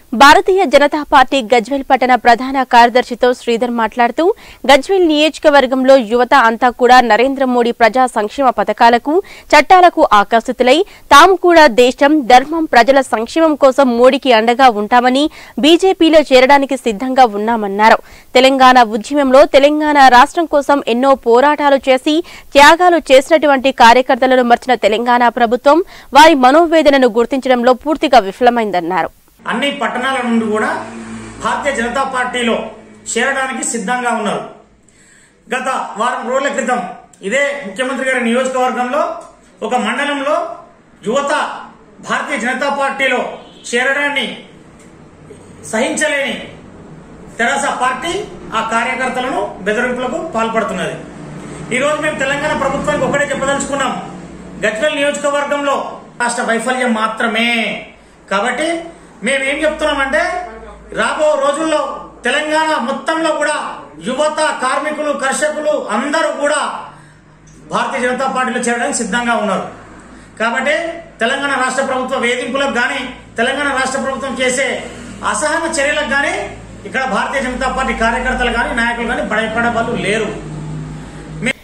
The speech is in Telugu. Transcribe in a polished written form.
భారతీయ జనతా పార్టీ గజ్వేల్ పట్టణ ప్రధాన కార్యదర్శితో శ్రీధర్ మాట్లాడుతూ గజ్వేల్ నియోజకవర్గంలో యువత అంతా కూడా నరేంద్ర మోడీ ప్రజా సంక్షేమ పథకాలకు చట్టాలకు ఆకర్షితులై తాము కూడా దేశం ధర్మం ప్రజల సంక్షేమం కోసం మోడీకి అండగా ఉంటామని బీజేపీలో చేరడానికి సిద్ధంగా ఉన్నామన్నారు. తెలంగాణ ఉద్యమంలో తెలంగాణ రాష్ట్రం కోసం ఎన్నో పోరాటాలు చేసి త్యాగాలు చేసినటువంటి కార్యకర్తలను మర్చిన తెలంగాణ ప్రభుత్వం వారి మనోవేదనను గుర్తించడంలో పూర్తిగా విఫలమైందన్నారు. అన్ని పట్టణాల నుండి కూడా భారతీయ జనతా పార్టీలో చేరడానికి సిద్ధంగా ఉన్నారు. గత వారం రోజుల క్రితం ఇదే ముఖ్యమంత్రి గారి నియోజకవర్గంలో ఒక మండలంలో యువత భారతీయ జనతా పార్టీలో చేరడాన్ని సహించలేని తెరాస పార్టీ ఆ కార్యకర్తలను బెదిరింపులకు పాల్పడుతున్నది. ఈరోజు మేము తెలంగాణ ప్రభుత్వానికి ఒకటే చెప్పదలుచుకున్నాం, గజ్వేల్ నియోజకవర్గంలో రాష్ట్ర వైఫల్యం మాత్రమే. కాబట్టి మేమేం చెప్తున్నామంటే రాబో రోజుల్లో తెలంగాణ మొత్తంలో కూడా యువత, కార్మికులు, కర్షకులు అందరూ కూడా భారతీయ జనతా పార్టీలో చేరడానికి సిద్ధంగా ఉన్నారు. కాబట్టి తెలంగాణ రాష్ట్ర ప్రభుత్వ వేధింపులకు గాని, తెలంగాణ రాష్ట్ర ప్రభుత్వం చేసే అసహన చర్యలకు గాని ఇక్కడ భారతీయ జనతా పార్టీ కార్యకర్తలు గాని, నాయకులు గాని భయపడే వాళ్ళు లేరు.